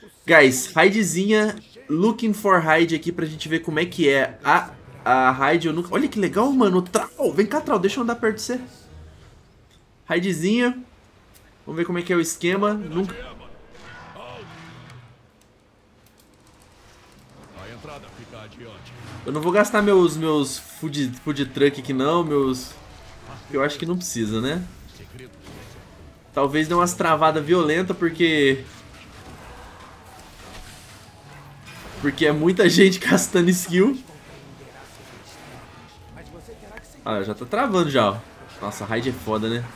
Guys, raidzinha, looking for raid aqui pra gente ver como é que é a raid. Eu nunca... Olha que legal, mano. Trau, vem cá, Trau, deixa eu andar perto de você. Raidzinha. Vamos ver como é que é o esquema. Nunca... Eu não vou gastar meus food truck aqui não, eu acho que não precisa, né? Talvez dê umas travadas violentas porque é muita gente castando skill. Ah, já tá travando já, ó. Nossa, a raid é foda, né?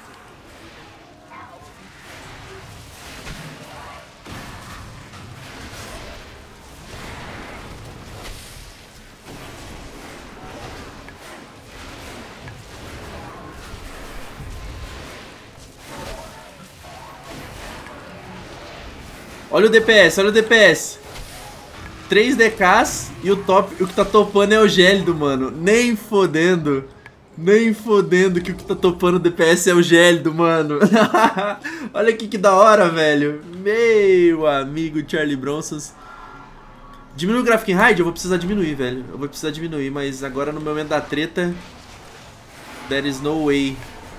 Olha o DPS, olha o DPS. 3 DKs e o que tá topando é o Gélido, mano. Nem fodendo. Nem fodendo que o que tá topando o DPS é o Gélido, mano. Olha aqui que da hora, velho. Meu amigo Charlie Bronsons. Diminui o gráfico em raid? Eu vou precisar diminuir, velho. Eu vou precisar diminuir, mas agora no momento da treta there is no way.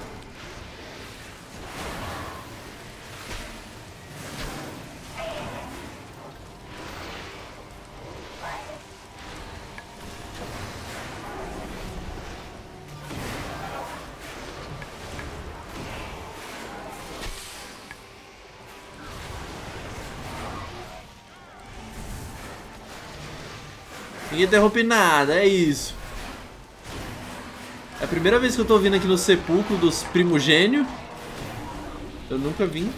Ninguém interrompe nada, é isso. É a primeira vez que eu tô vindo aqui no sepulcro dos primogênios. Eu nunca vim.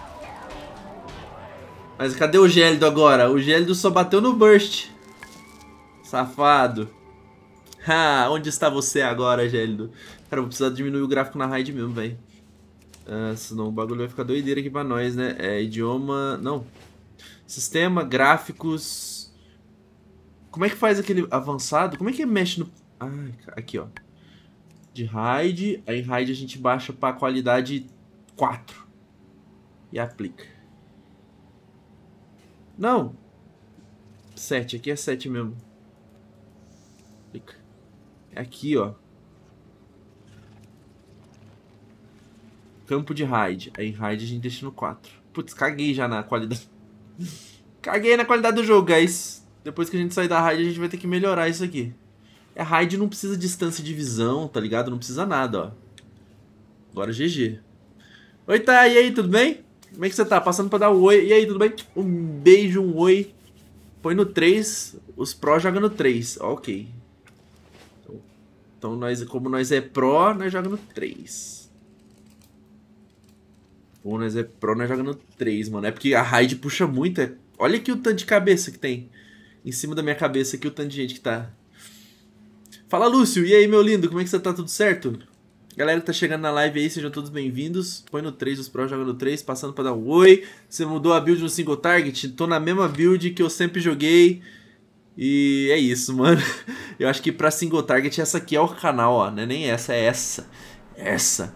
Mas cadê o Gélido agora? O Gélido só bateu no burst. Safado. Ha, onde está você agora, Gélido? Cara, eu vou precisar diminuir o gráfico na raid mesmo, velho. Senão o bagulho vai ficar doideira aqui pra nós, né? É idioma... Não. Sistema, gráficos... Como é que faz aquele avançado? Como é que mexe no... Ah, aqui, ó. De raid. Aí em raid a gente baixa pra qualidade 4. E aplica. Não. 7. Aqui é 7 mesmo. Aplica. É aqui, ó. Campo de raid. Aí em raid a gente deixa no 4. Putz, caguei já na qualidade. Caguei na qualidade do jogo, guys. Depois que a gente sair da raid, a gente vai ter que melhorar isso aqui. A raid não precisa de distância de visão, tá ligado? Não precisa nada, ó. Agora GG. Oi, tá, e aí, tudo bem? Como é que você tá? Passando pra dar um oi. E aí, tudo bem? Um beijo, um oi. Põe no 3. Os pró jogam no 3. Ok. Então, como nós é pró, nós jogamos no 3. Como nós é pró, nós jogamos no 3, mano. É porque a raid puxa muito. Olha aqui o tanto de cabeça que tem. Em cima da minha cabeça aqui o tanto de gente que tá. Fala, Lúcio. E aí, meu lindo? Como é que você tá? Tudo certo? Galera que tá chegando na live aí, sejam todos bem-vindos. Põe no 3, os pró jogam no 3, passando pra dar um oi. Você mudou a build no single target? Tô na mesma build que eu sempre joguei. E é isso, mano. Eu acho que pra single target essa aqui é o canal, ó. Não é nem essa, é essa. Essa.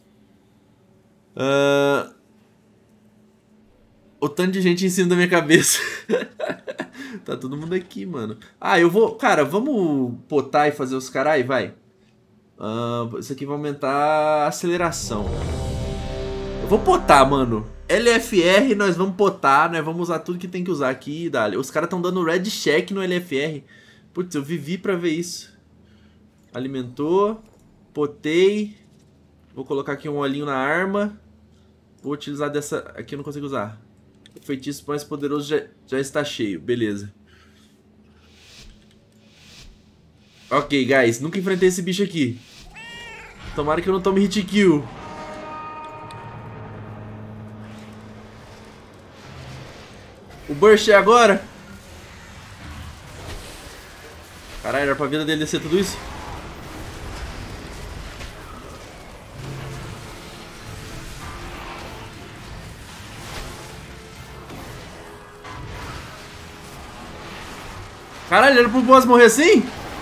O tanto de gente em cima da minha cabeça. Tá todo mundo aqui, mano. Ah, eu vou... Cara, vamos potar e fazer os carai, vai. Isso aqui vai aumentar a aceleração. Eu vou potar, mano. LFR, nós vamos potar, né? Vamos usar tudo que tem que usar aqui, dali. Os caras estão dando red check no LFR. Putz, eu vivi pra ver isso. Alimentou. Potei. Vou colocar aqui um olhinho na arma. Vou utilizar dessa... Aqui eu não consigo usar. O feitiço mais poderoso já está cheio. Beleza. Ok, guys. Nunca enfrentei esse bicho aqui. Tomara que eu não tome hit kill. O burst é agora? Caralho, era pra vida dele descer tudo isso? Caralho, era pro boss morrer assim?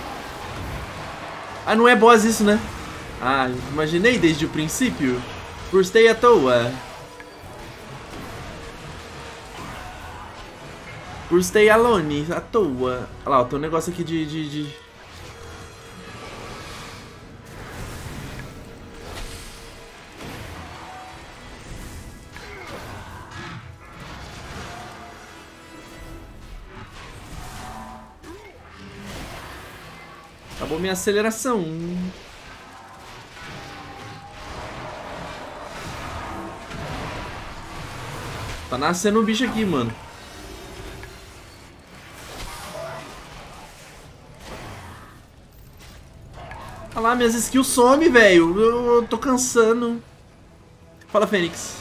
Ah, não é boss isso, né? Ah, imaginei desde o princípio. Por stay à toa. Por stay alone, à toa. Olha lá, tem um negócio aqui de... Acabou minha aceleração. Tá nascendo um bicho aqui, mano. Olha lá, minhas skills somem, velho. Eu tô cansando. Fala, Fênix.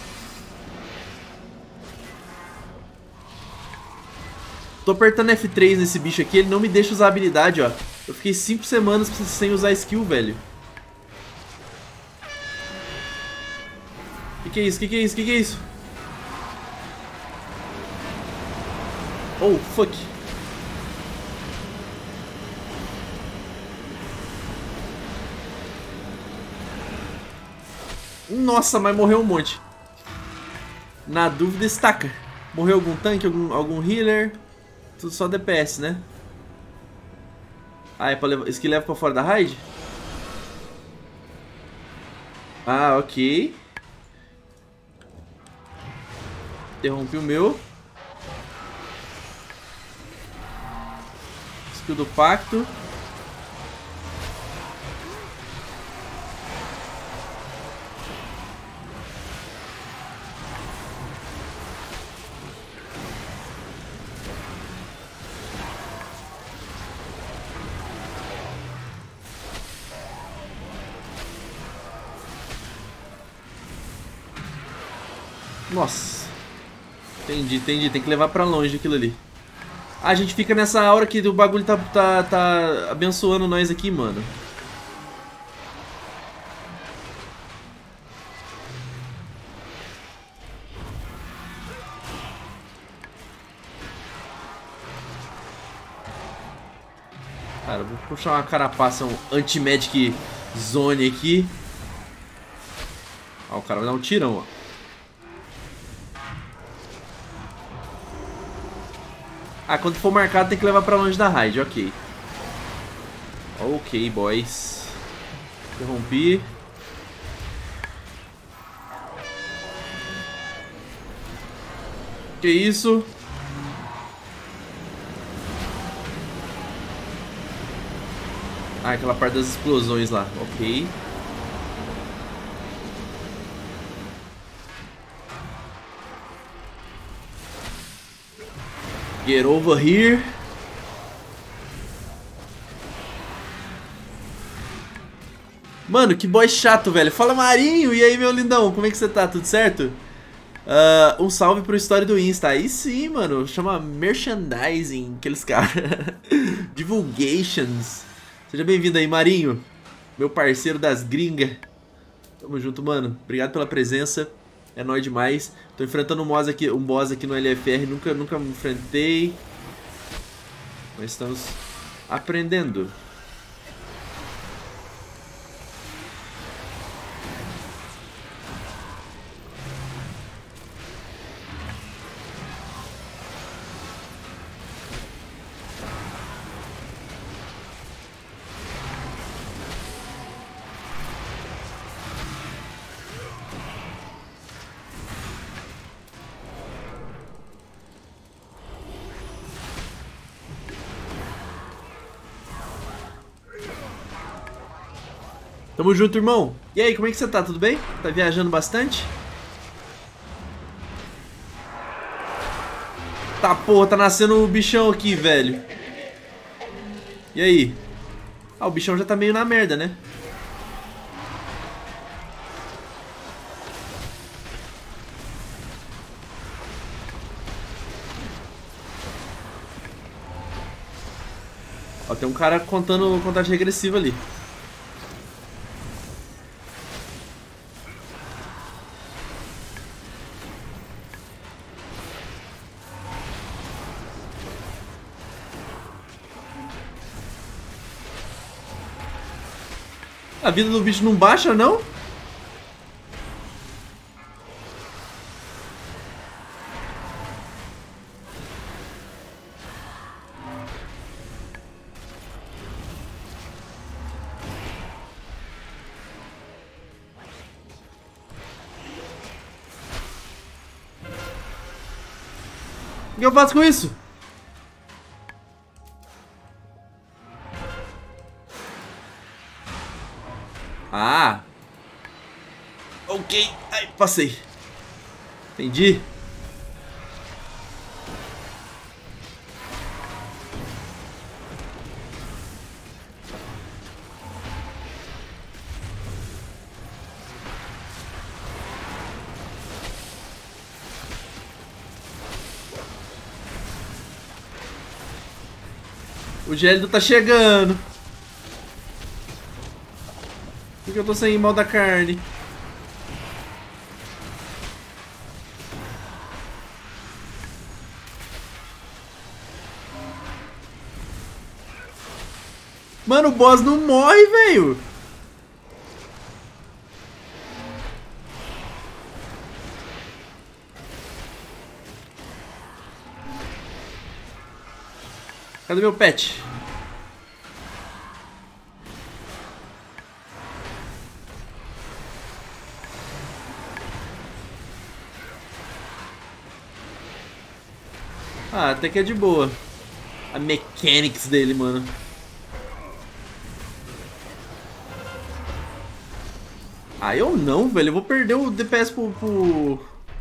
Tô apertando F3 nesse bicho aqui, ele não me deixa usar a habilidade, ó. Eu fiquei 5 semanas sem usar skill, velho. Que é isso? Que é isso? Que é isso? Oh, fuck. Nossa, mas morreu um monte. Na dúvida, estaca. Morreu algum tanque, algum healer? Tudo só DPS, né? Ah, é pra levar... Isso que leva pra fora da raid? Ah, ok. Interrompi o meu. Skill do pacto. Nossa. Entendi, entendi. Tem que levar pra longe aquilo ali. Ah, a gente fica nessa aura que o bagulho tá abençoando nós aqui, mano. Cara, vou puxar uma carapaça, um anti-magic zone aqui. Ó, o cara vai dar um tirão, ó. Ah, quando for marcado tem que levar pra longe da raid, ok. Ok, boys. Interrompi. Que isso? Ah, aquela parte das explosões lá, ok. Get over here. Mano, que boy chato, velho. Fala, Marinho. E aí, meu lindão? Como é que você tá? Tudo certo? Um salve pro Story do Insta. Aí sim, mano. Chama merchandising. Aqueles caras. Divulgations. Seja bem-vindo aí, Marinho. Meu parceiro das gringas. Tamo junto, mano. Obrigado pela presença. É nóis demais. Tô enfrentando um boss aqui no LFR. Nunca me enfrentei. Mas estamos aprendendo. Tamo junto, irmão. E aí, como é que você tá? Tudo bem? Tá viajando bastante? Tá, porra, tá nascendo o bichão aqui, velho. E aí? Ah, o bichão já tá meio na merda, né? Ó, tem um cara contando contagem regressiva ali. A vida do bicho não baixa, não? O que eu faço com isso? Ah. Ok. Ai, passei. Entendi. O gélido tá chegando. Por que eu tô sem mal da carne? Mano, o boss não morre, velho. Cadê meu pet? Ah, até que é de boa. A mechanics dele, mano. Ah, eu não, velho. Eu vou perder o DPS pro...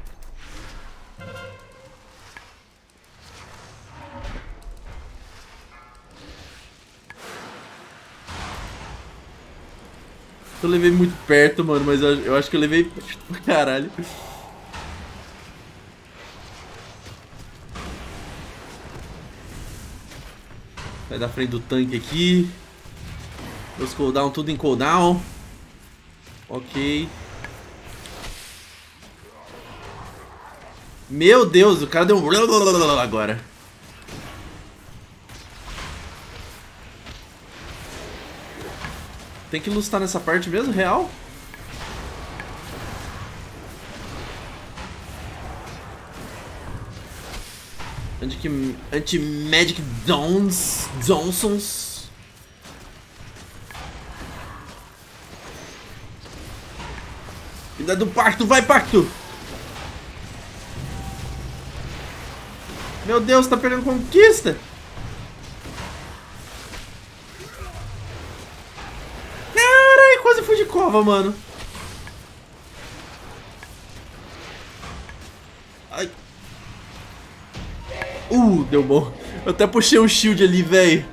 Eu levei muito perto, mano, mas eu acho que eu levei perto pra caralho. Vai da frente do tanque aqui. Meus cooldown tudo em cooldown. Ok. Meu Deus, o cara deu um... agora. Tem que lustar nessa parte mesmo, real? Anti-Magic Johnsons. Cuidado do pacto, vai pacto! Meu Deus, tá perdendo conquista! Carai, quase fui de cova, mano. Ai. Deu bom. Eu até puxei um shield ali, velho.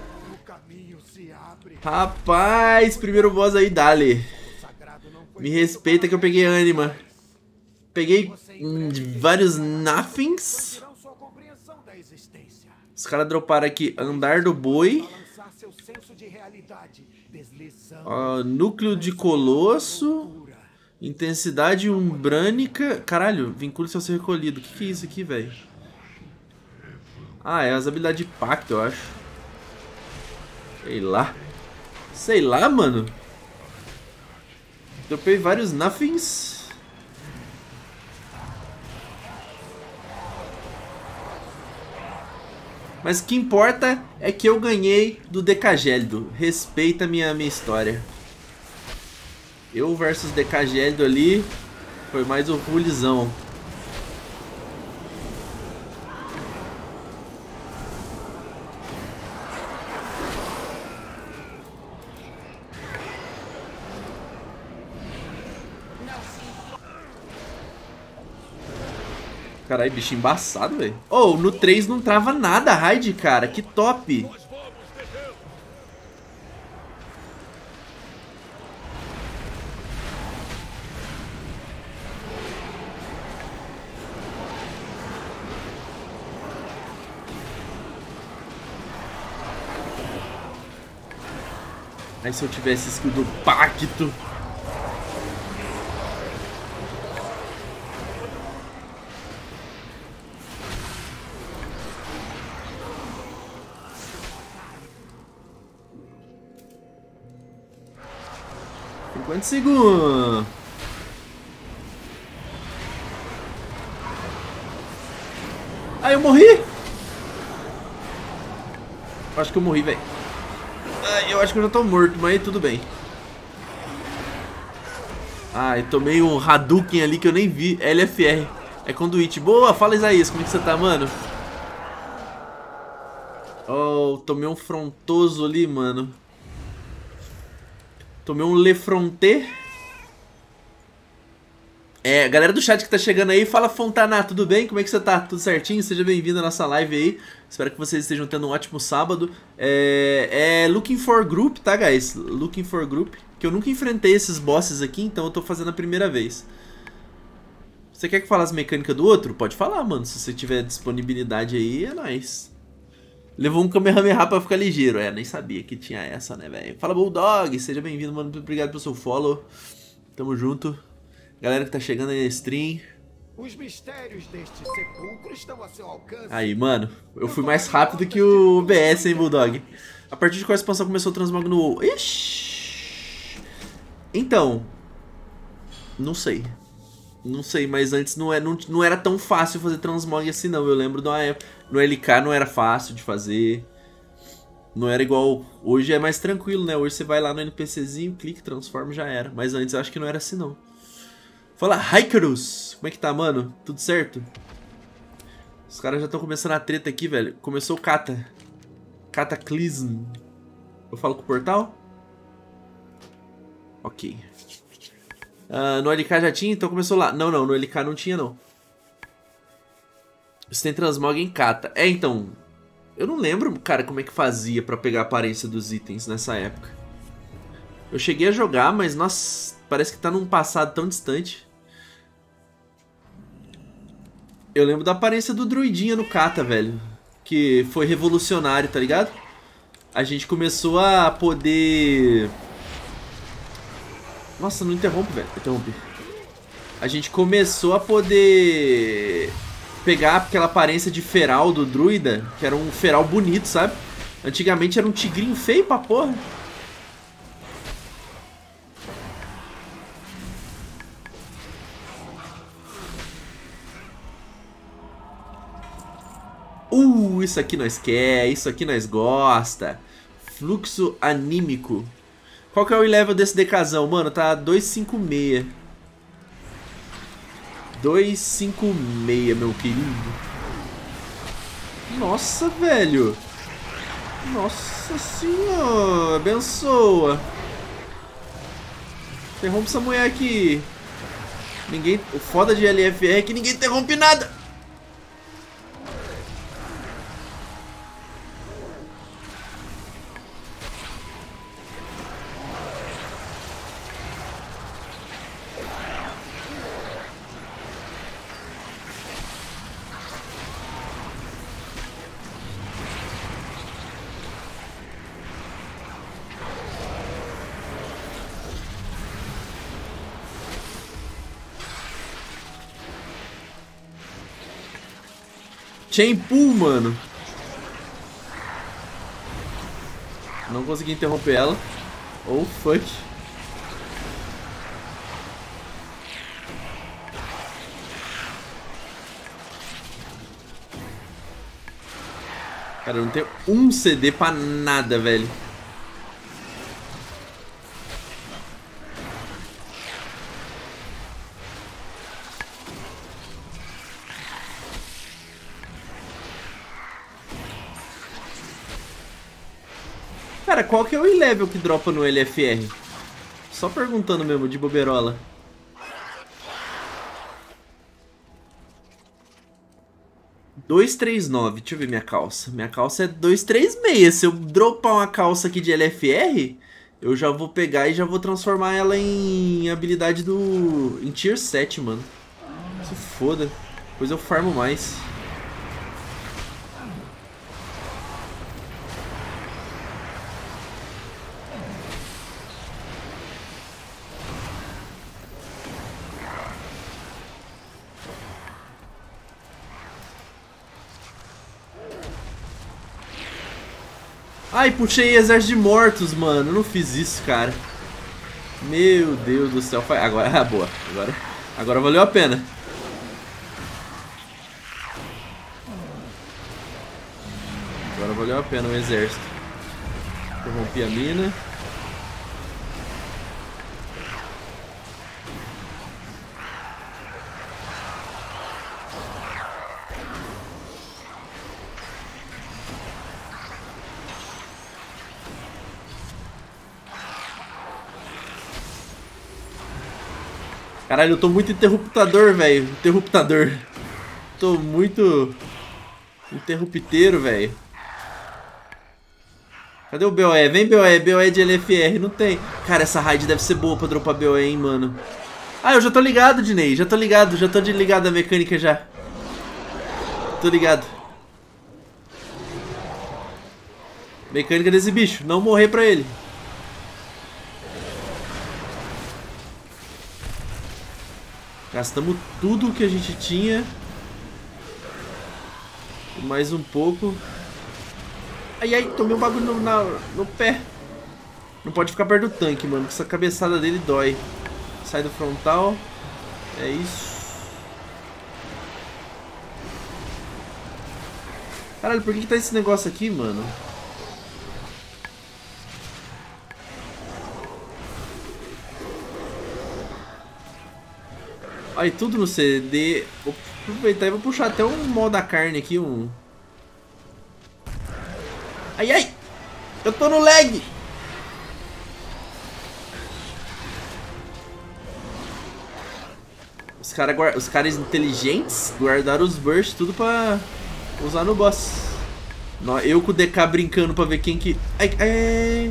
Rapaz, primeiro boss aí, dale. Me respeita que eu peguei ânima. Peguei vários nothings. Os caras droparam aqui andar do boi. Núcleo de colosso. Intensidade umbrânica. Caralho, vincule-se ao ser recolhido. O que é isso aqui, velho? Ah, é as habilidades de pacto, eu acho. Sei lá. Sei lá, mano. Dropei vários nothings. Mas o que importa é que eu ganhei do Decagélido. Respeita minha história. Eu versus Decagélido ali. Foi mais um pulizão. Caralho, bicho embaçado, velho. Oh, no 3 não trava nada a raid, cara. Que top. Aí se eu tivesse skill do pacto. Quantos segundos? Ah, eu morri? Acho que eu morri, velho. Eu acho que eu já tô morto, mas tudo bem. Ah, eu tomei um Hadouken ali que eu nem vi. LFR. É conduite. Boa, fala Isaías, como é que você tá, mano? Oh, tomei um frontoso ali, mano. Tomei um Lefronté. Galera do chat que tá chegando aí, fala Fontana, tudo bem? Como é que você tá? Tudo certinho? Seja bem-vindo à nossa live aí. Espero que vocês estejam tendo um ótimo sábado. Looking for Group, tá, guys? Looking for Group. Que eu nunca enfrentei esses bosses aqui, então eu tô fazendo a primeira vez. Você quer que fale as mecânicas do outro? Pode falar, mano. Se você tiver disponibilidade aí, é nóis. Levou um Kamehameha pra ficar ligeiro. Nem sabia que tinha essa, né, velho? Fala, Bulldog. Seja bem-vindo, mano. Muito obrigado pelo seu follow. Tamo junto. Galera que tá chegando aí na stream. Os mistérios deste sepulcro estão a seu alcance. Aí, mano, eu fui mais rápido que o BS, hein, Bulldog? A partir de qual expansão começou o transmog no WoW? Ixi! Então, não sei. Não sei, mas antes não era tão fácil fazer transmog assim, não. Eu lembro de uma época. No LK não era fácil de fazer. Não era igual. Hoje é mais tranquilo, né? Hoje você vai lá no NPCzinho, clica, transforma e já era. Mas antes eu acho que não era assim, não. Fala, Hikarus! Como é que tá, mano? Tudo certo? Os caras já estão começando a treta aqui, velho. Começou o Cataclysm. Eu falo com o portal? Ok. No LK já tinha, então começou lá. Não, no LK não tinha, não. Você tem transmog em Kata. Então... Eu não lembro, cara, como é que fazia pra pegar a aparência dos itens nessa época. Eu cheguei a jogar, mas, nossa, parece que tá num passado tão distante. Eu lembro da aparência do druidinha no Kata, velho. Que foi revolucionário, tá ligado? A gente começou a poder... Nossa, não interrompe, velho. Interrompe. A gente começou a poder... pegar aquela aparência de feral do druida, que era um feral bonito, sabe? Antigamente era um tigrinho feio pra porra. Isso aqui nós quer, isso aqui nós gosta. Fluxo anímico. Qual que é o level desse DKzão? Mano, tá 256. 256, meu querido. Nossa, velho. Nossa senhora. Abençoa. Interrompe essa mulher aqui. Ninguém... O foda de LFR é que ninguém interrompe nada. Chain Pool, mano. Não consegui interromper ela. Oh, fuck. Cara, eu não tenho um CD pra nada, velho. Cara, qual que é o level que dropa no LFR? Só perguntando mesmo, de boberola. ...239, deixa eu ver minha calça. Minha calça é 236. Se eu dropar uma calça aqui de LFR, eu já vou pegar e já vou transformar ela em habilidade do... em tier 7, mano. Se foda. Depois eu farmo mais. Ai, puxei exército de mortos, mano. Eu não fiz isso, cara. Meu Deus do céu. Agora, boa. Agora valeu a pena. Agora valeu a pena o exército. Interrompi a mina. Caralho, eu tô muito interruptador, velho. Interruptador. Tô muito interrupteiro, velho. Cadê o BOE? Vem, BOE. BOE de LFR. Não tem. Cara, essa raid deve ser boa pra dropar BOE, hein, mano. Ah, eu já tô ligado, Dinei. Já tô ligado. Já tô ligado a mecânica já. Tô ligado. Mecânica desse bicho. Não morrer pra ele. Gastamos tudo que a gente tinha. Mais um pouco. Ai, ai, tomei um bagulho no pé. Não pode ficar perto do tanque, mano. Essa cabeçada dele dói. Sai do frontal. É isso. Caralho, por que tá esse negócio aqui, mano? Aí, tudo no CD. Vou aproveitar e vou puxar até um modo da carne aqui, um... Ai, ai! Eu tô no lag! Os caras inteligentes guardaram os bursts tudo pra usar no boss. Eu com o DK brincando pra ver quem que... Ai, ai.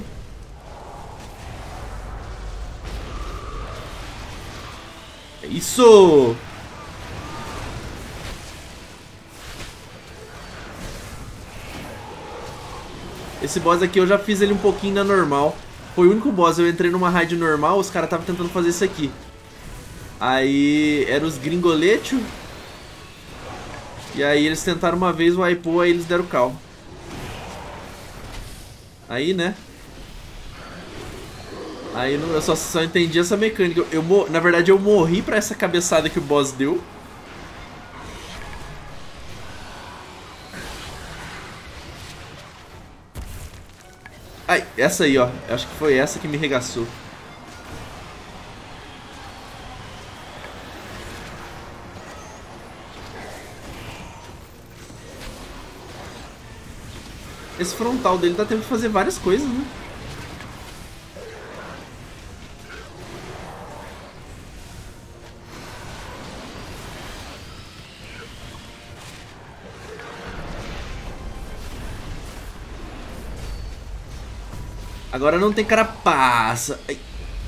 É isso! Esse boss aqui eu já fiz ele um pouquinho na normal. Foi o único boss, eu entrei numa raid normal, os caras estavam tentando fazer isso aqui. Aí eram os gringoletes. E aí eles tentaram uma vez, o Aipo, aí eles deram cal. Aí, né? Aí eu só entendi essa mecânica. Na verdade eu morri pra essa cabeçada que o boss deu. Ai, essa aí, ó. Eu acho que foi essa que me regaçou. Esse frontal dele dá tempo de fazer várias coisas, né? Agora não tem carapaça. Ai.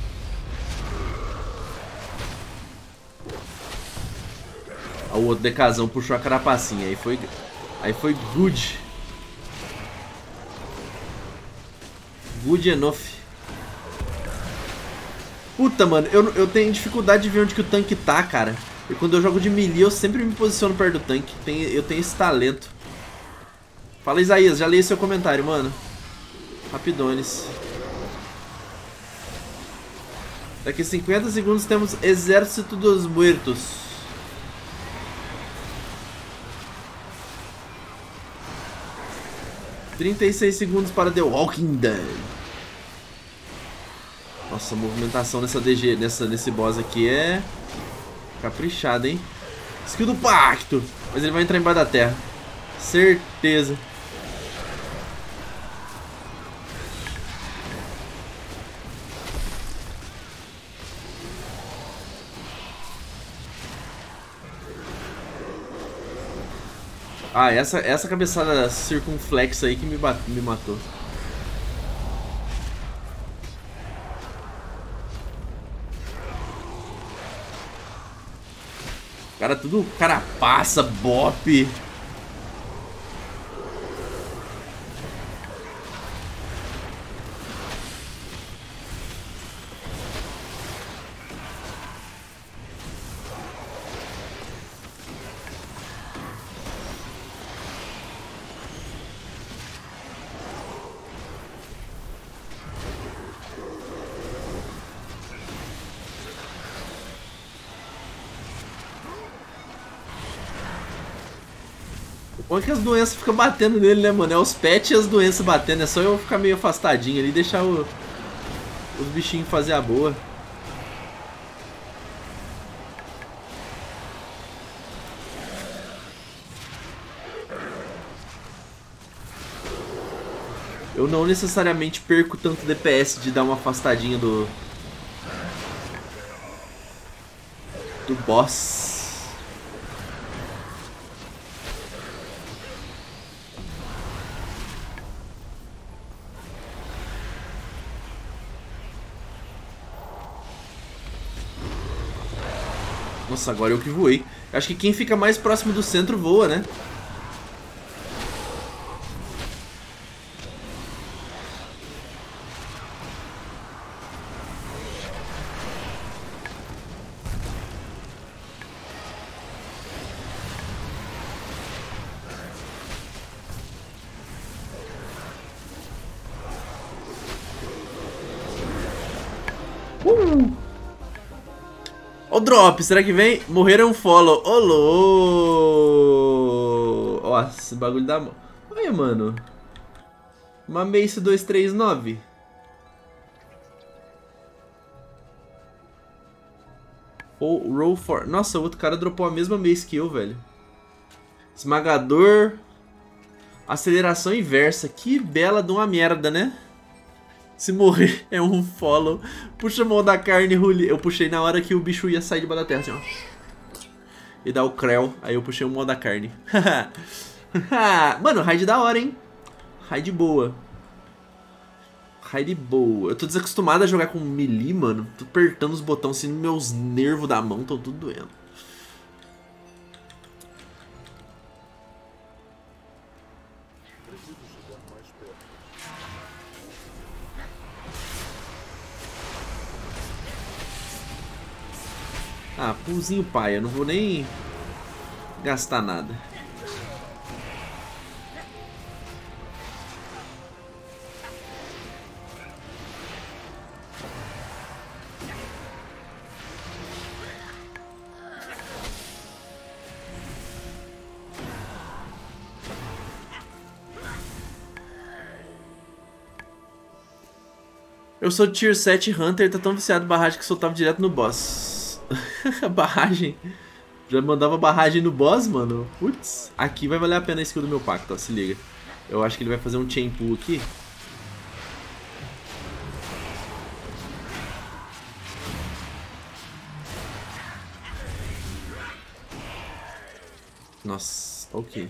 O outro DKzão puxou a carapacinha. Aí foi good. Good enough. Puta, mano, eu tenho dificuldade de ver onde que o tanque tá, cara. E quando eu jogo de melee, eu sempre me posiciono perto do tanque. Eu tenho esse talento. Fala, Isaías, já li seu comentário, mano. Rapidones. Daqui a 50 segundos temos Exército dos Muertos. ...36 segundos para The Walking Dead. Nossa, a movimentação nessa DG, nesse boss aqui é... caprichada, hein? Skill do pacto. Mas ele vai entrar embaixo da terra. Certeza. Ah, essa cabeçada circunflexa aí que me matou. Cara, tudo carapaça, bop. Como é que as doenças ficam batendo nele, né, mano? É os pets e as doenças batendo. É só eu ficar meio afastadinho ali e deixar os bichinhos fazer a boa. Eu não necessariamente perco tanto DPS de dar uma afastadinha do... Do boss. Nossa, agora eu que voei. Acho que quem fica mais próximo do centro voa, né? O drop, será que vem? Morrer é um follow. Olô! Nossa, esse bagulho dá... Olha, mano. Uma Mace 239. Ou Roll for... Nossa, o outro cara dropou a mesma Mace que eu, velho. Esmagador. Aceleração inversa. Que bela de uma merda, né? Se morrer é um follow. Puxa a mão da carne, Ruli. Eu puxei na hora que o bicho ia sair debaixo da terra, assim, ó. E dá o creu. Aí eu puxei o mão da carne. Mano, raid da hora, hein? Raid boa. Raid boa. Eu tô desacostumado a jogar com melee, mano. Tô apertando os botões assim, meus nervos da mão estão tudo doendo. Ah, pulzinho pai, eu não vou nem gastar nada. Eu sou Tier 7 Hunter, tá tão viciado em barragem que soltava direto no boss. Barragem. Já mandava barragem no boss, mano. Putz, aqui vai valer a pena a skill do meu pacto, ó, se liga. Eu acho que ele vai fazer um chain pull aqui. Nossa, ok.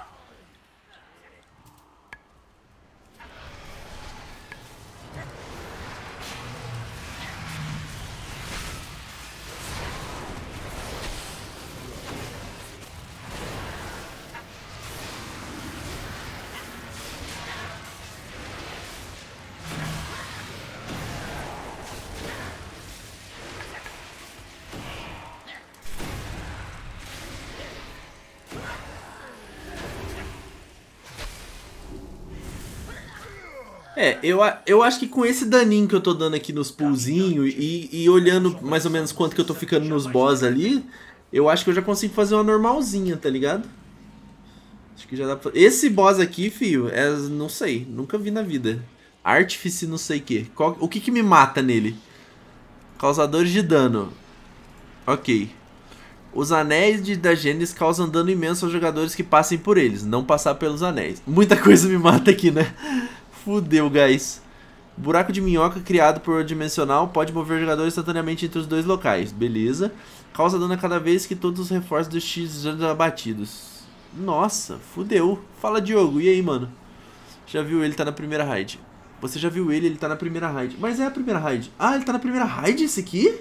É, eu acho que com esse daninho que eu tô dando aqui nos pulzinhos e olhando mais ou menos quanto que eu tô ficando nos boss ali, eu acho que eu já consigo fazer uma normalzinha, tá ligado? Acho que já dá pra... Esse boss aqui, fio, é, não sei, nunca vi na vida. Artífice não sei o que. O que me mata nele? Causadores de dano. Ok. Os anéis da Gênesis causam dano imenso aos jogadores que passem por eles, não passar pelos anéis. Muita coisa me mata aqui, né? Fudeu, guys. Buraco de minhoca criado por Dimensional pode mover o jogador instantaneamente entre os dois locais. Beleza. Causa dano a cada vez que todos os reforços do X são abatidos. Nossa, fudeu. Fala, Diogo. E aí, mano? Já viu ele, tá na primeira raid. Você já viu ele tá na primeira raid. Mas é a primeira raid. Ah, ele tá na primeira raid esse aqui?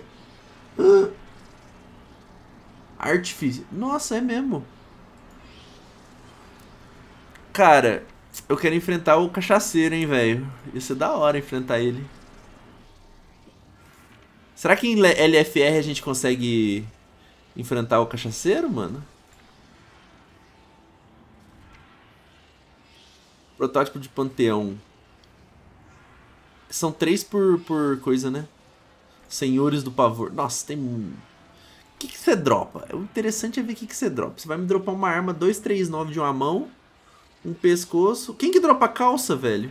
Artifice. Nossa, é mesmo. Cara... Eu quero enfrentar o cachaceiro, hein, velho. Ia ser da hora enfrentar ele. Será que em LFR a gente consegue enfrentar o cachaceiro, mano? Protótipo de panteão. São 3 por coisa, né? Senhores do pavor. Nossa, tem... O que você dropa? O interessante é ver o que você dropa. Você vai me dropar uma arma 239 de uma mão... Um pescoço. Quem que dropa calça, velho?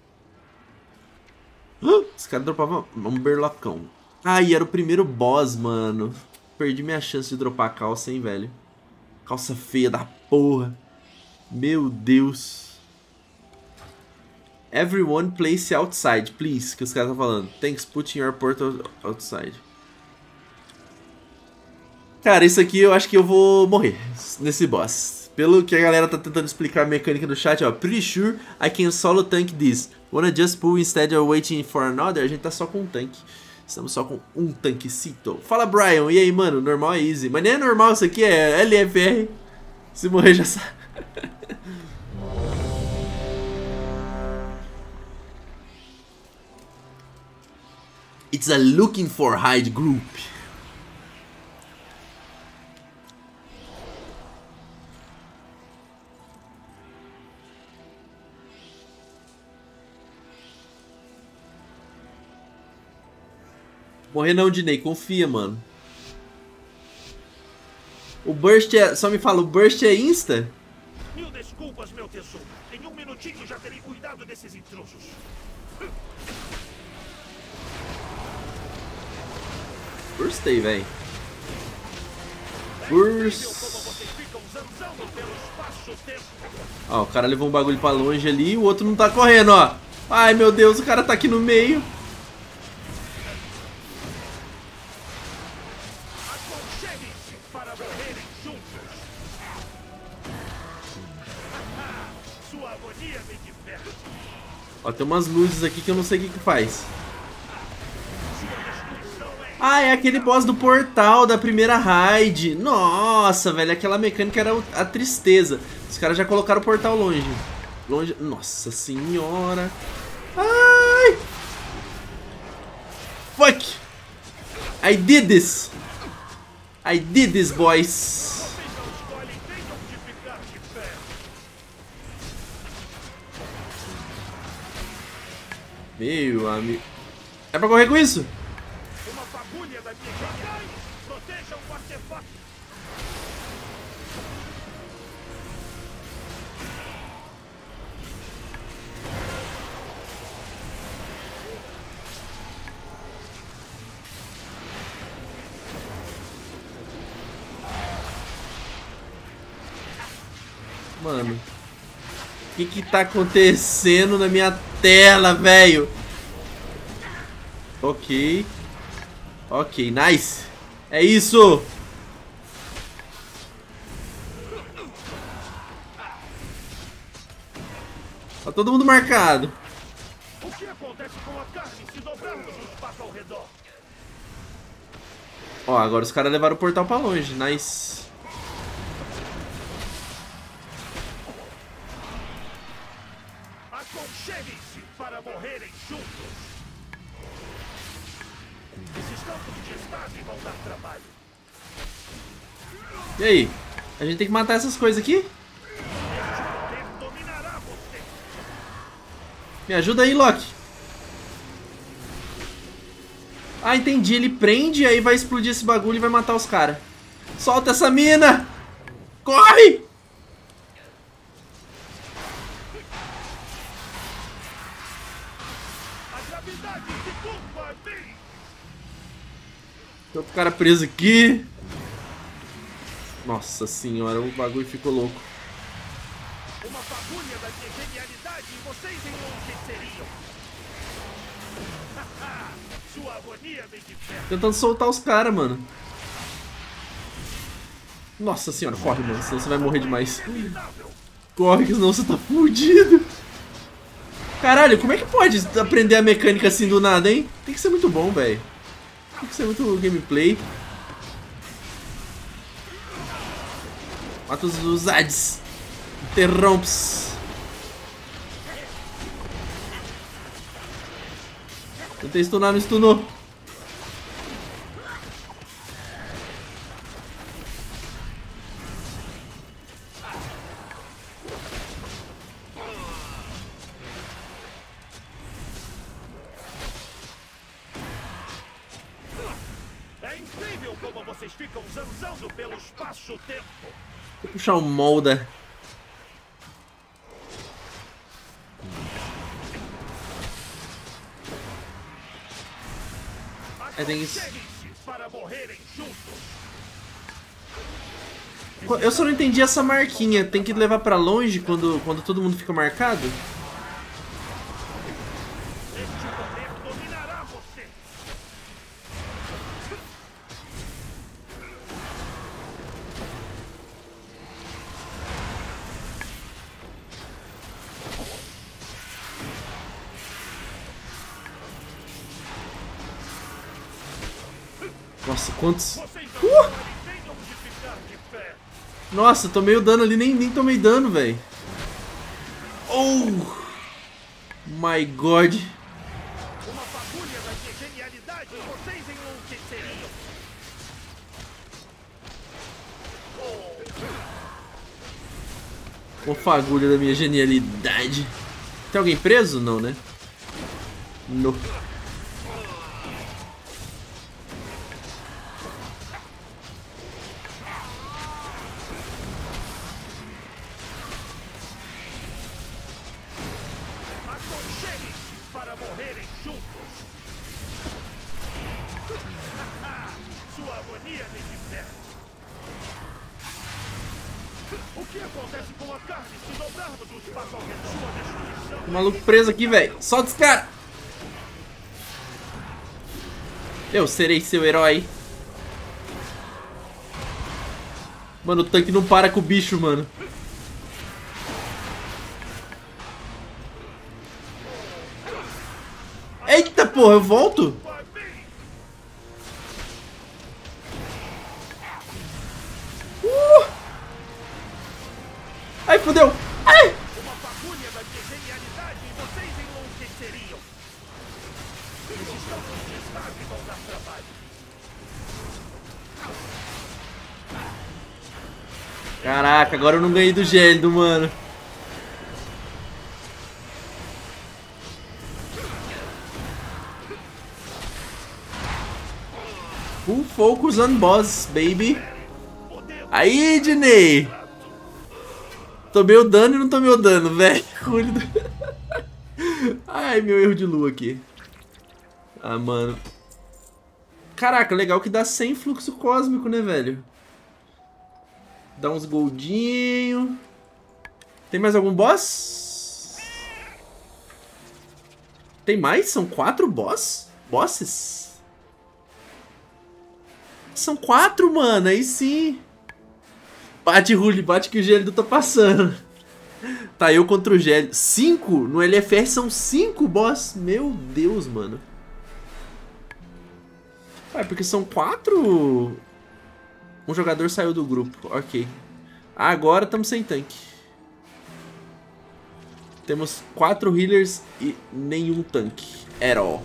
Esse cara dropava um berlocão. Ah, e era o primeiro boss, mano. Perdi minha chance de dropar a calça, hein, velho. Calça feia da porra. Meu Deus. Everyone place outside, please. Que os caras estão falando. Thanks, put your portal outside. Cara, isso aqui eu acho que eu vou morrer nesse boss. Pelo que a galera tá tentando explicar a mecânica no chat, ó. Pretty sure I can solo tank this. Wanna just pull instead of waiting for another? A gente tá só com um tanque. Estamos só com um tanquecito. Fala, Brian. E aí, mano? Normal é easy. Mas nem é normal isso aqui, é LFR. Se morrer já sabe. It's a looking for hide group. Morrer não, Dinei, confia, mano. O Burst é... Só me fala, o Burst é insta? Mil desculpas, meu tesouro. Em um minutinho já terei cuidado desses intrusos. Burstei, velho. Burst. Ó, o cara levou um bagulho pra longe ali e o outro não tá correndo, ó. Ai, meu Deus, o cara tá aqui no meio. Ó, tem umas luzes aqui que eu não sei o que faz. Ah, é aquele boss do portal da primeira raid. Nossa, velho, aquela mecânica era a tristeza. Os caras já colocaram o portal longe. Longe. Nossa senhora. Ai! Fuck! I did this! I did this, boys! Meu amigo. É pra correr com isso? Uma fagulha da minha genial. Proteja o artefato. Mano, o que tá acontecendo na minha tela, velho? Ok. Ok, nice. É isso. Tá todo mundo marcado. O que acontece com a carne se dobrarmos o espaço ao redor? Ó, agora os caras levaram o portal pra longe. Nice. Aconcheguem-se para morrerem juntos. Esses campos de estase vão dar trabalho. E aí? A gente tem que matar essas coisas aqui? Este poder dominará você. Me ajuda aí, Loki. Ah, entendi. Ele prende e aí vai explodir esse bagulho e vai matar os caras. Solta essa mina! Corre! A gravidade se curva a mim. Tem outro cara preso aqui. Nossa senhora, o bagulho ficou louco. Uma fagulha da minha genialidade e vocês enlouqueceriam. Sua agonia vem de perto. Tentando soltar os caras, mano. Nossa senhora, corre, mano, senão você vai morrer demais. Corre, que senão você tá fudido. Caralho, como é que pode aprender a mecânica assim do nada, hein? Tem que ser muito bom, velho. Tem que ser muito gameplay. Mata os Ads. Interromps. Tentei stunar, não stunou. É incrível como vocês ficam zanzando pelo espaço-tempo. Vou puxar um molda. Tem isso. Aconcheguem-se para morrerem juntos. Eu só não entendi essa marquinha. Tem que levar pra longe quando todo mundo fica marcado? Este poder dominará você. Nossa, quantos... Vocês não têm onde ficar de pé. Nossa, tomei o dano ali, nem tomei dano, velho. Oh! My God. Uma fagulha da minha genialidade e vocês enlouqueceriam. Uma fagulha da minha genialidade. Tem alguém preso? Não, né? Não. Aconcheguem-se para morrerem juntos. Sua agonia nem de perto. O que acontece com a carne se dobrarmos o espaço ao redor de sua destruição? O maluco preso aqui, velho. Solta os caras. Eu serei seu herói. Mano, o tanque não para com o bicho, mano. Eita porra, eu volto? Ai, fodeu. Ai! Uma fagulha da minha genialidade e vocês enlouqueceriam. Eles estão com destaque e vão dar trabalho. Caraca, agora eu não ganhei do gélido, mano. Full focus on boss, baby. Aí, Dinei. Tomei o dano e não tomei o dano, velho. Ai, meu erro de lua aqui. Ah, mano. Caraca, legal que dá 100 fluxo cósmico, né, velho? Dá uns goldinho. Tem mais algum boss? Tem mais? São 4 bosses? São 4, mano. Aí sim. Bate, Rulli. Bate que o gélido tá passando. Tá, eu contra o gélido. 5? No LFR são 5 boss. Meu Deus, mano. Ah, porque são 4... Um jogador saiu do grupo, ok. Agora estamos sem tanque. Temos 4 healers e nenhum tanque. At all.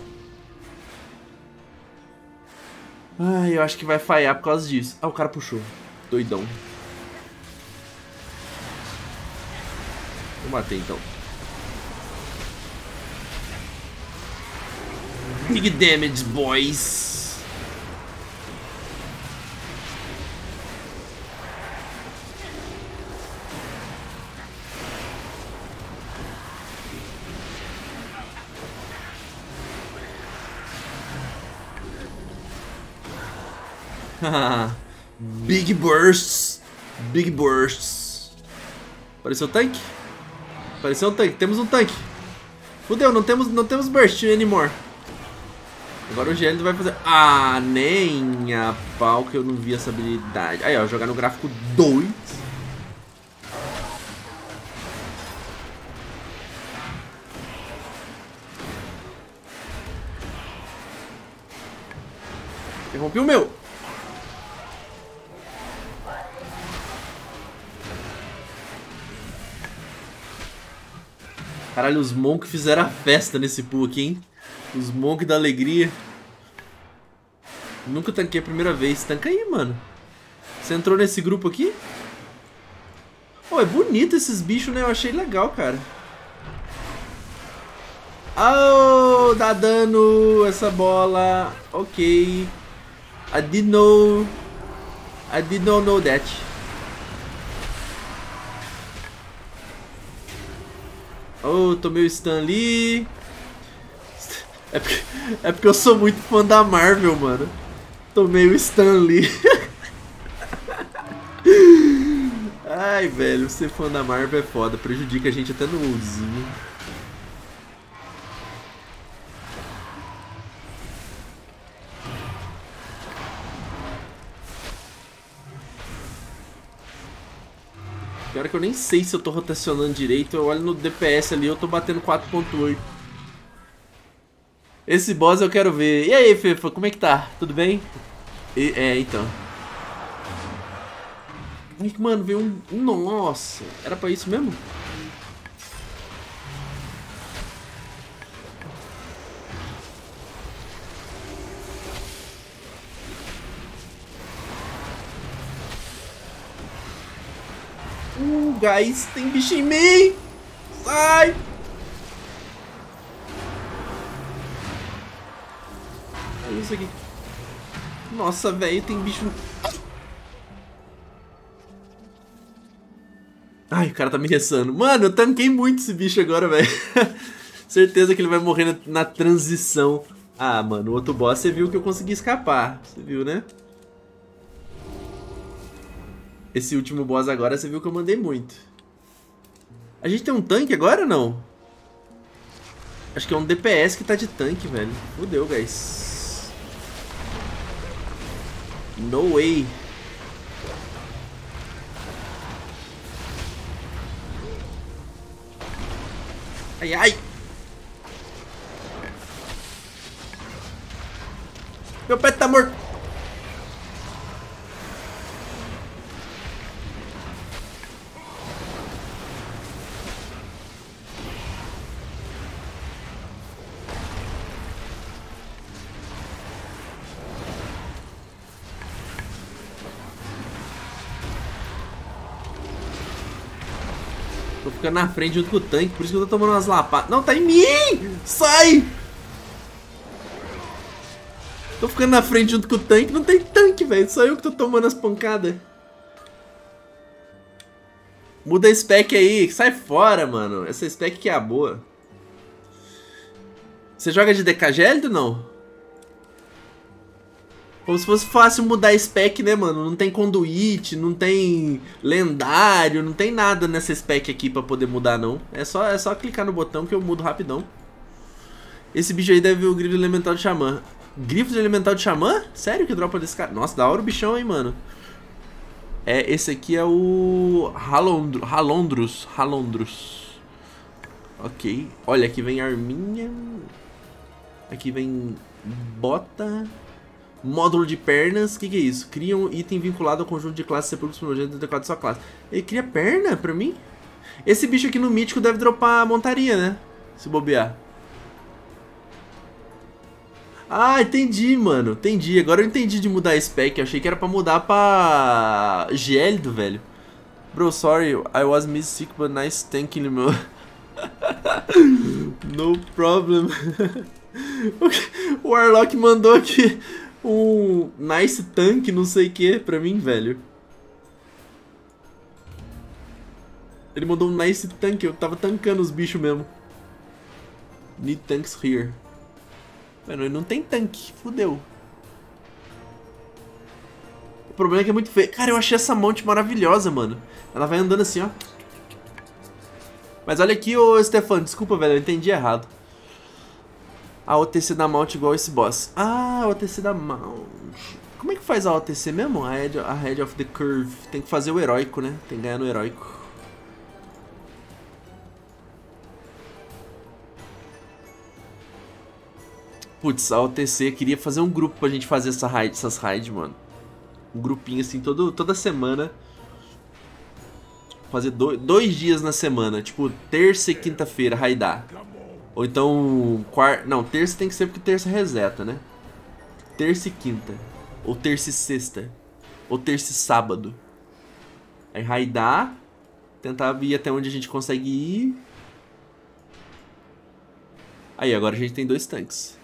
Ai, eu acho que vai falhar por causa disso. Ah, o cara puxou. Doidão. Eu matei então. Big damage, boys. Big bursts. Big bursts. Apareceu o tanque? Apareceu um tanque. Temos um tanque. Fudeu, não temos burst anymore. Agora o gélido vai fazer... Ah, nem a pau que eu não vi essa habilidade. Aí, ó, jogar no gráfico 2. Interrompi o meu. Caralho, os monks fizeram a festa nesse pool aqui, hein? Os monks da alegria. Nunca tanquei a primeira vez. Tanca aí, mano. Você entrou nesse grupo aqui? Oh, é bonito esses bichos, né? Eu achei legal, cara. Oh, dá dano essa bola. Ok. I did not know that. Oh, tomei o stun ali. É porque eu sou muito fã da Marvel, mano. Tomei o stun ali. Ai, velho, ser fã da Marvel é foda. Prejudica a gente até no ultzinho. Pior que eu nem sei se eu tô rotacionando direito. Eu olho no DPS ali, eu tô batendo 4.8. Esse boss eu quero ver. E aí, Fefa, como é que tá? Tudo bem? É, então. Ai, mano, veio um... Nossa, era pra isso mesmo? Guys, tem bicho em mim! Sai! Olha isso aqui. Nossa, velho, tem bicho... Ai, o cara tá me ressando. Mano, eu tanquei muito esse bicho agora, velho. Certeza que ele vai morrer na transição. Ah, mano, o outro boss, você viu que eu consegui escapar. Você viu, né? Esse último boss agora, você viu que eu mandei muito. A gente tem um tanque agora ou não? Acho que é um DPS que tá de tanque, velho. Fudeu, guys. No way. Ai, ai. Meu pet tá morto. Tô ficando na frente junto com o tanque, por isso que eu tô tomando umas lapadas. Não, tá em mim! Sai! Tô ficando na frente junto com o tanque, não tem tanque, velho. Só eu que tô tomando as pancadas. Muda a spec aí, sai fora, mano. Essa spec que é a boa. Você joga de DK gélido ou não? Como se fosse fácil mudar a spec, né, mano? Não tem conduite, não tem lendário, não tem nada nessa spec aqui pra poder mudar, não. É só clicar no botão que eu mudo rapidão. Esse bicho aí deve ver o grifo elemental de xamã. Grifo de elemental de xamã? Sério que dropa desse cara? Nossa, da hora o bichão, hein, mano. É, esse aqui é o Halondrus. Ok. Olha, aqui vem arminha. Aqui vem bota. Módulo de pernas, o que é isso? Cria um item vinculado ao conjunto de classes sepulcros primogênitos adequado à sua classe. Ele cria perna pra mim? Esse bicho aqui no mítico deve dropar montaria, né? Se bobear. Ah, entendi, mano. Entendi. Agora eu entendi de mudar a spec. Eu achei que era pra mudar pra gélido, velho. Bro, sorry. I was miss sick, but nice tanking, meu. No problem. O Warlock mandou aqui um nice tank, não sei o que, pra mim, velho. Ele mandou um nice tank, eu tava tancando os bichos mesmo. Need tanks here. Mano, ele não tem tanque, fudeu. O problema é que é muito feio. Cara, eu achei essa mount maravilhosa, mano. Ela vai andando assim, ó. Mas olha aqui, ô Stefano, desculpa, velho, eu entendi errado. A OTC da mount igual esse boss. Ah, a OTC da mount. Como é que faz a OTC mesmo? A Head of the Curve. Tem que fazer o heróico, né? Tem que ganhar no heróico. Putz, a OTC queria fazer um grupo pra gente fazer essas raids, mano. Um grupinho assim, toda semana. Fazer 2 dias na semana. Tipo, terça e quinta-feira, raidar. Ou então, não, terça tem que ser porque terça reseta, né? Terça e quinta. Ou terça e sexta. Ou terça e sábado. Aí raidar. Tentar ir até onde a gente consegue ir. Aí, agora a gente tem 2 tanques.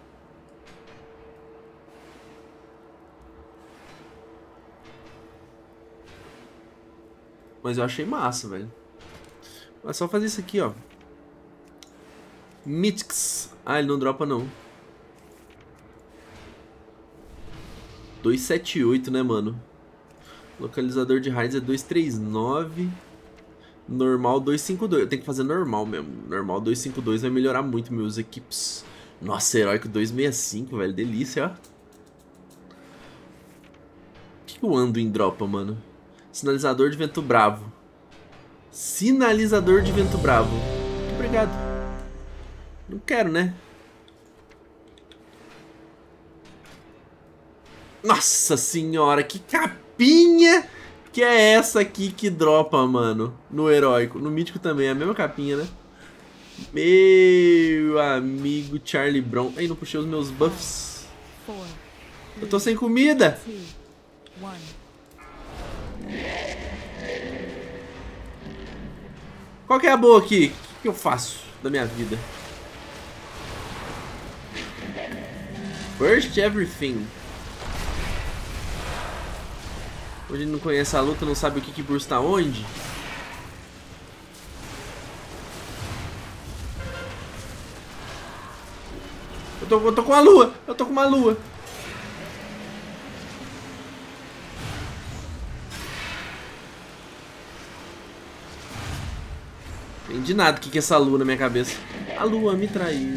Mas eu achei massa, velho. É só fazer isso aqui, ó. Mythics. Ah, ele não dropa não. 278, né, mano? Localizador de raids é 239. Normal 252. Eu tenho que fazer normal mesmo. Normal 252 vai melhorar muito meus equipes. Nossa, heróico 265, velho. Delícia, ó. O que o Anduin dropa, mano? Sinalizador de vento bravo. Sinalizador de vento bravo. Muito obrigado. Não quero, né? Nossa senhora, que capinha que é essa aqui que dropa, mano? No heróico. No mítico também, é a mesma capinha, né? Meu amigo Charlie Brown. Ai, não puxei os meus buffs. Eu tô sem comida. Qual que é a boa aqui? O que eu faço da minha vida? First everything. Hoje ele não conhece a luta, não sabe o que bursta onde. Eu tô com a lua. Eu tô com uma lua. Não entendi nada o que é essa lua na minha cabeça. A lua me traiu.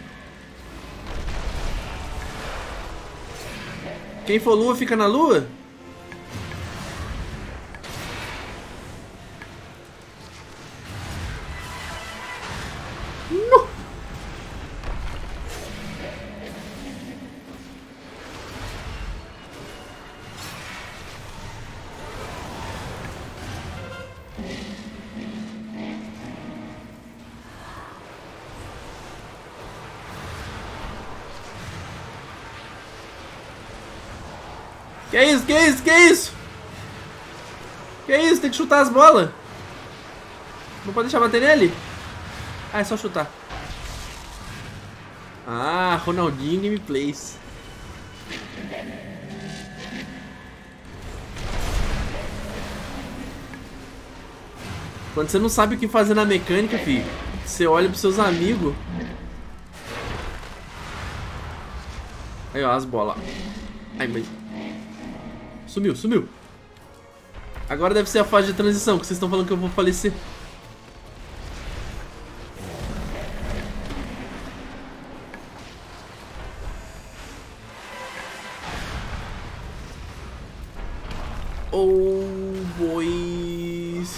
Quem for lua fica na lua? No. Que isso? Que isso? Que isso? Que isso? Tem que chutar as bolas. Não pode deixar bater nele? Ah, é só chutar. Ah, Ronaldinho Gameplays. Quando você não sabe o que fazer na mecânica, filho, você olha pros seus amigos. Aí, ó, as bolas. Ai, mas... Sumiu, sumiu. Agora deve ser a fase de transição, que vocês estão falando que eu vou falecer. Oh, boys.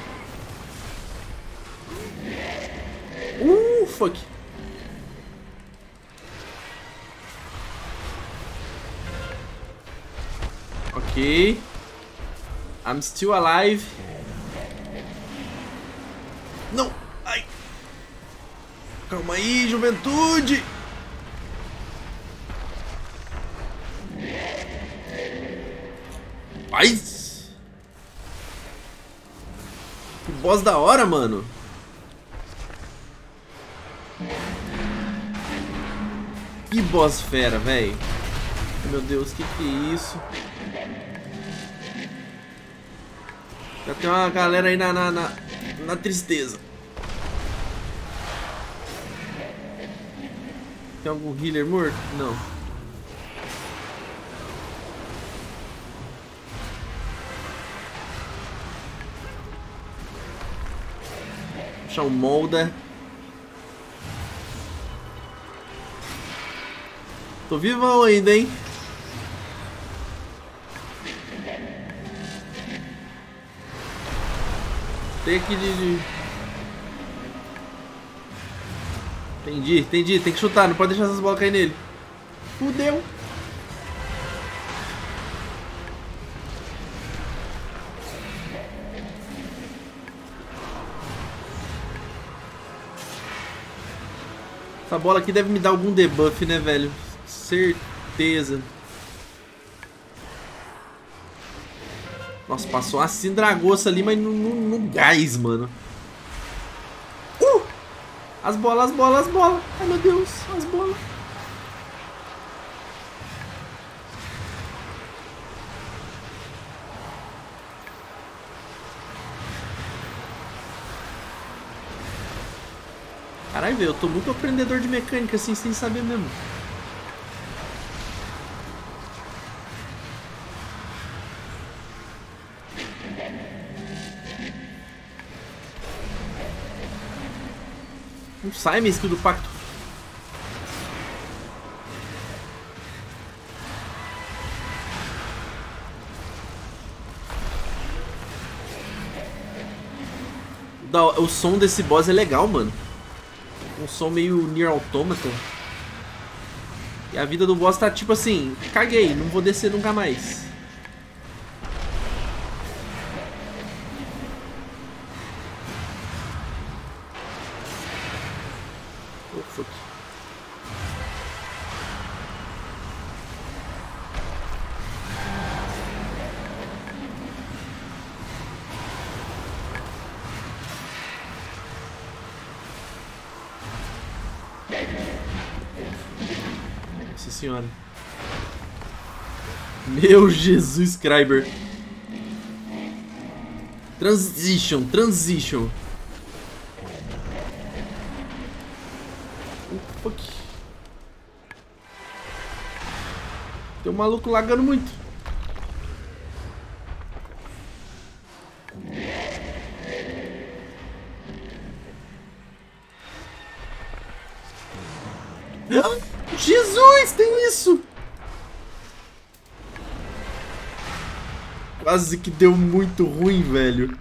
Fuck. Ok. I'm still alive. Não. Ai. Calma aí, juventude. Ai. Que boss da hora, mano. Que boss fera, velho. Meu Deus, que é isso? Já tem uma galera aí na tristeza. Tem algum healer morto? Não. Puxar um molda. Tô vivão ainda, hein? Tem aqui de... Entendi. Tem que chutar, não pode deixar essas bolas cair nele. Fudeu. Essa bola aqui deve me dar algum debuff, né, velho? Certeza. Nossa, passou uma Sindragossa ali, mas no gás, mano. As bolas. Ai, meu Deus, as bolas. Caralho, velho, eu tô muito aprendedor de mecânica, assim, sem saber mesmo. Não sai, minha skill do pacto. O som desse boss é legal, mano. Um som meio Nier Automata. E a vida do boss tá tipo assim, caguei, não vou descer nunca mais. Oh, fuck. Nossa senhora. Meu Jesus, Cryber. Transition, transition. Oh, fuck. Tem um maluco lagando muito. Jesus, tem isso! Quase que deu muito ruim, velho.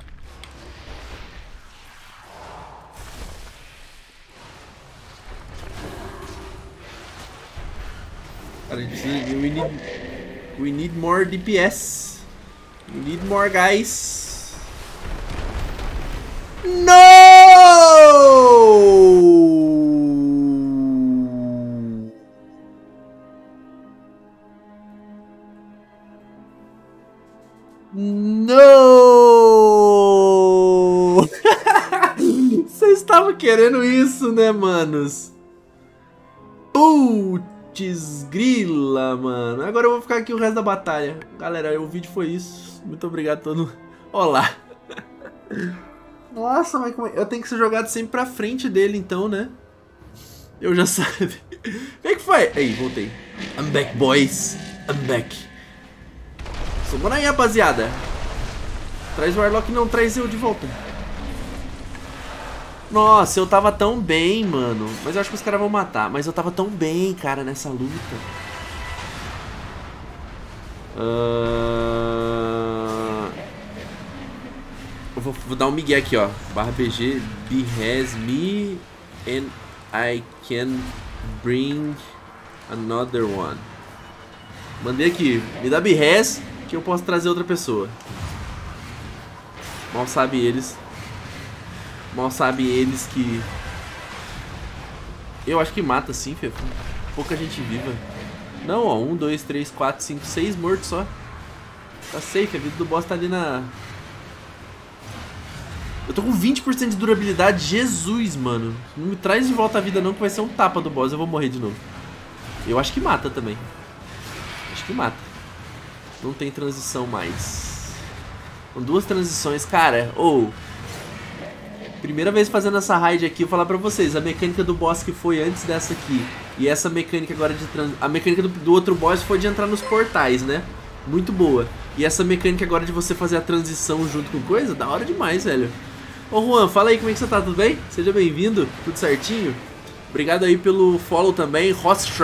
Cara, a gente precisa de... We need more DPS. We need more guys. No! No! Vocês estavam querendo isso, né, manos? Putz, grila, mano. Agora eu vou ficar aqui o resto da batalha. Galera, o vídeo foi isso. Muito obrigado a todo mundo. Olá. Nossa, mas como é? Eu tenho que ser jogado sempre pra frente dele, então, né? Eu já sabe. O que foi? Ei, voltei. I'm back, boys. I'm back. Vamos aí, rapaziada. Traz o Warlock, não, traz eu de volta. Nossa, eu tava tão bem, mano. Mas eu acho que os caras vão matar. Mas eu tava tão bem, cara, nessa luta. Eu vou dar um migué aqui, ó. Barra BG, be-has me and I can bring another one. Mandei aqui. Me dá be-has que eu posso trazer outra pessoa. Mal sabe eles. Mal sabe eles que... Eu acho que mata sim, Fefo. Pouca gente viva. Não, ó. 1, 2, 3, 4, 5, 6 mortos só. Tá safe, a vida do boss tá ali na... Eu tô com 20% de durabilidade. Jesus, mano. Não me traz de volta a vida não, que vai ser um tapa do boss. Eu vou morrer de novo. Eu acho que mata também. Acho que mata. Não tem transição mais. Com 2 transições, cara. Primeira vez fazendo essa raid aqui, eu vou falar pra vocês. A mecânica do boss que foi antes dessa aqui e essa mecânica agora de a mecânica do outro boss foi de entrar nos portais, né? Muito boa. E essa mecânica agora de você fazer a transição junto com coisa, da hora demais, velho. Ô Juan, fala aí como é que você tá, tudo bem? Seja bem-vindo, tudo certinho? Obrigado aí pelo follow também.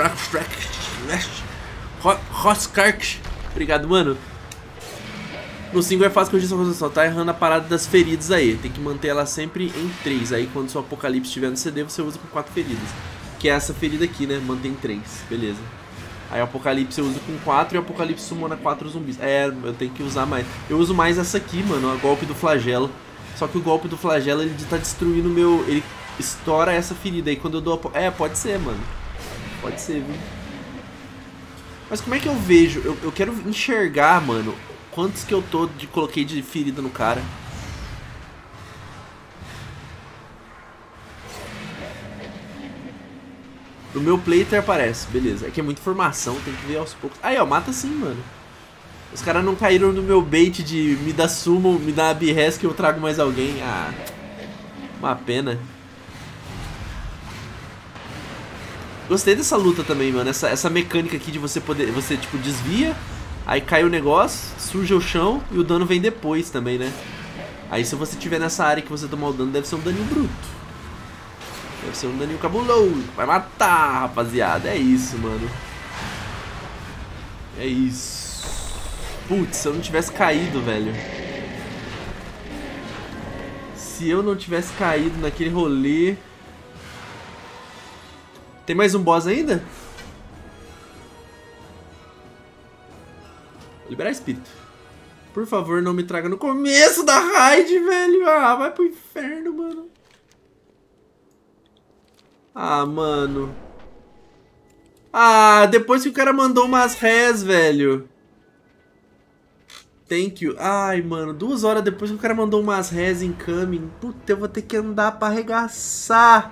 Roskark. Obrigado, mano. No single é fácil que eu disse, só tá errando a parada das feridas aí. Tem que manter ela sempre em 3. Aí quando seu apocalipse estiver no CD, você usa com 4 feridas. Que é essa ferida aqui, né? Mantém 3. Beleza. Aí o apocalipse eu uso com 4 e o apocalipse sumona 4 zumbis. É, eu tenho que usar mais. Eu uso mais essa aqui, mano. O golpe do flagelo. Só que o golpe do flagelo, ele tá destruindo o meu... Ele estoura essa ferida. Aí quando eu dou... É, pode ser, mano. Pode ser, viu? Mas como é que eu vejo? Eu quero enxergar, mano... Quantos que eu coloquei de ferida no cara? No meu playter aparece, beleza. É que é muita informação, tem que ver aos poucos. Aí, ó, mata sim, mano. Os caras não caíram no meu bait de me dá summon, me dá BRS que eu trago mais alguém. Ah, uma pena. Gostei dessa luta também, mano. Essa mecânica aqui de você poder... Você, tipo, desvia... Aí cai o negócio, suja o chão e o dano vem depois também, né? Aí se você tiver nessa área que você tomar o dano, deve ser um daninho bruto. Deve ser um daninho cabuloso. Vai matar, rapaziada. É isso, mano. É isso. Putz, se eu não tivesse caído, velho. Se eu não tivesse caído naquele rolê... Tem mais um boss ainda? Vou liberar espírito. Por favor, não me traga no começo da raid, velho. Ah, vai pro inferno, mano. Ah, mano. Ah, depois que o cara mandou umas res, velho. Thank you. Ai, mano, 2 horas depois que o cara mandou umas res incoming. Puta, eu vou ter que andar pra arregaçar.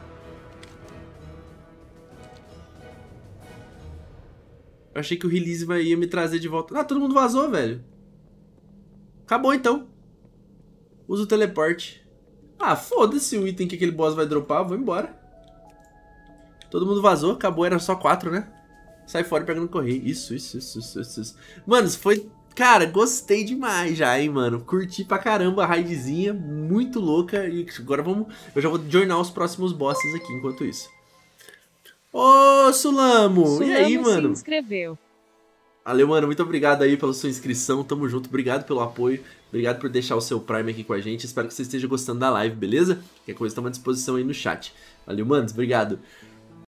Eu achei que o release ia me trazer de volta. Ah, todo mundo vazou, velho. Acabou, então. Usa o teleporte. Ah, foda-se o item que aquele boss vai dropar. Eu vou embora. Todo mundo vazou. Acabou, era só 4, né? Sai fora e pega no correio. Isso. Mano, isso foi... Cara, gostei demais já, hein, mano. Curti pra caramba a raidzinha. Muito louca. E agora vamos... Eu já vou joinar os próximos bosses aqui enquanto isso. Ô, Sulamo! E aí, mano? Se inscreveu. Valeu, mano. Muito obrigado aí pela sua inscrição. Tamo junto. Obrigado pelo apoio. Obrigado por deixar o seu Prime aqui com a gente. Espero que você esteja gostando da live, beleza? Qualquer coisa, tamo à disposição aí no chat. Valeu, manos. Obrigado.